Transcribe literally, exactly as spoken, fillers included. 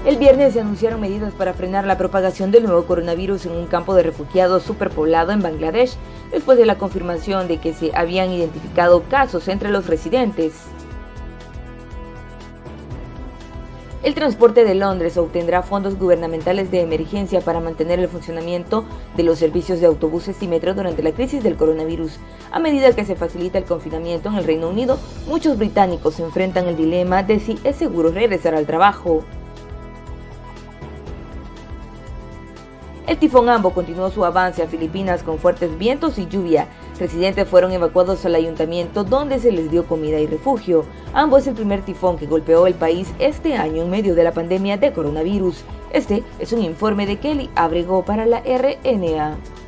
El viernes se anunciaron medidas para frenar la propagación del nuevo coronavirus en un campo de refugiados superpoblado en Bangladesh, después de la confirmación de que se habían identificado casos entre los residentes. El transporte de Londres obtendrá fondos gubernamentales de emergencia para mantener el funcionamiento de los servicios de autobuses y metro durante la crisis del coronavirus. A medida que se facilita el confinamiento en el Reino Unido, muchos británicos se enfrentan el dilema de si es seguro regresar al trabajo. El tifón Ambo continuó su avance a Filipinas con fuertes vientos y lluvia. Residentes fueron evacuados al ayuntamiento donde se les dio comida y refugio. Ambo es el primer tifón que golpeó el país este año en medio de la pandemia de coronavirus. Este es un informe de Kelly Abrego para la R N A.